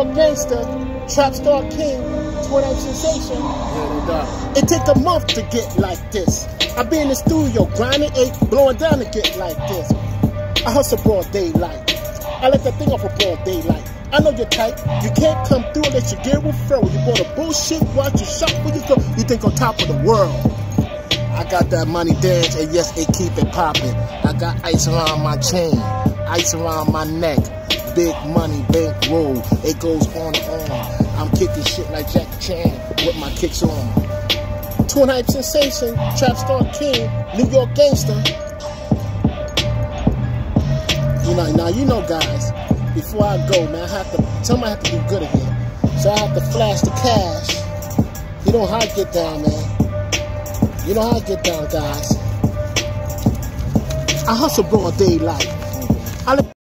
York gangster, trap star king, Twitter sensation. It take a month to get like this. I be in the studio grinding, blowing down to get like this. I hustle broad daylight. I let that thing off of broad daylight. I know you're tight. You can't come through unless you get referral. You bought a bullshit watch, you shop where you go. You think on top of the world. I got that money dance, and yes, it keep it popping. I got ice around my chain, ice around my neck. Big money, bankroll, it goes on and on. I'm kicking shit like Jackie Chan with my kicks on. Twin Hype Sensation, Trap Star King, New York Gangster. You know guys, before I go, man, somebody have to do good again. So I have to flash the cash. You know how I get down, man. You know how I get down, guys. I hustle broad daylight.